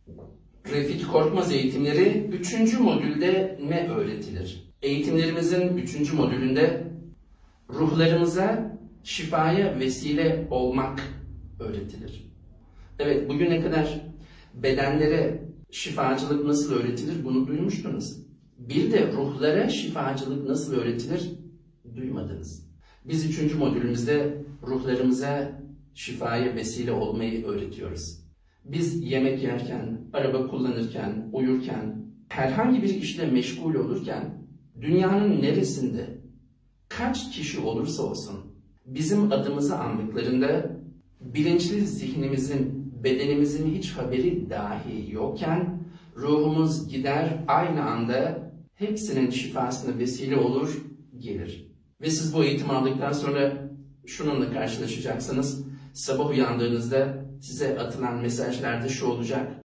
Refik Korkmaz eğitimleri 3. modülde ne öğretilir? Eğitimlerimizin 3. modülünde ruhlarımıza şifaya vesile olmak öğretilir. Evet, bugüne kadar bedenlere şifacılık nasıl öğretilir bunu duymuştunuz. Bir de ruhlara şifacılık nasıl öğretilir duymadınız. Biz 3. modülümüzde ruhlarımıza şifaya vesile olmayı öğretiyoruz. Biz yemek yerken, araba kullanırken, uyurken, herhangi bir işle meşgul olurken, dünyanın neresinde, kaç kişi olursa olsun, bizim adımızı andıklarında, bilinçli zihnimizin, bedenimizin hiç haberi dahi yokken, ruhumuz gider aynı anda hepsinin şifasına vesile olur, gelir. Ve siz bu eğitimi aldıktan sonra şununla karşılaşacaksınız. Sabah uyandığınızda size atılan mesajlarda şu olacak: